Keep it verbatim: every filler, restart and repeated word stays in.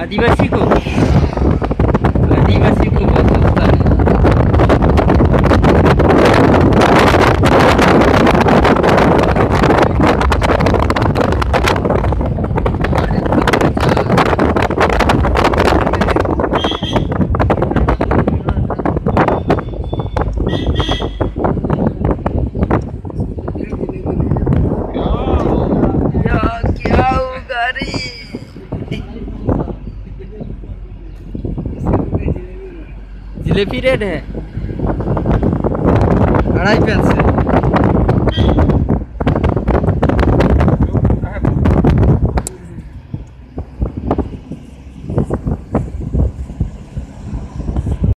आदिवासी को आदिवासी को बहुत सस्ता है। जिलेबी रेड है, अढ़ाई पैसे।